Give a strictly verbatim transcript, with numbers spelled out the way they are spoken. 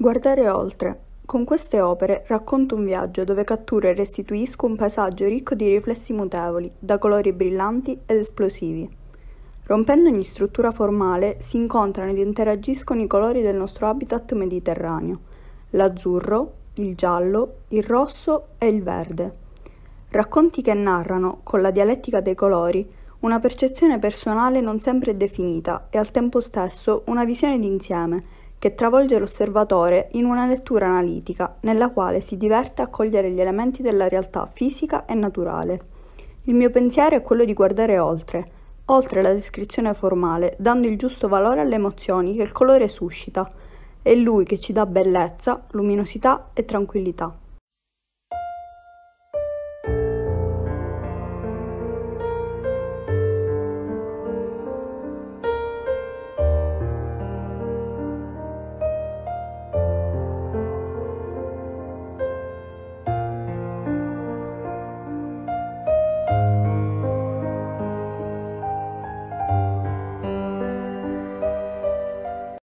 Guardare oltre. Con queste opere racconto un viaggio dove catturo e restituisco un paesaggio ricco di riflessi mutevoli, da colori brillanti ed esplosivi. Rompendo ogni struttura formale, si incontrano ed interagiscono i colori del nostro habitat mediterraneo: l'azzurro, il giallo, il rosso e il verde. Racconti che narrano, con la dialettica dei colori, una percezione personale non sempre definita e al tempo stesso una visione d'insieme che travolge l'osservatore in una lettura analitica nella quale si diverte a cogliere gli elementi della realtà fisica e naturale. Il mio pensiero è quello di guardare oltre, oltre la descrizione formale, dando il giusto valore alle emozioni che il colore suscita. È lui che ci dà bellezza, luminosità e tranquillità.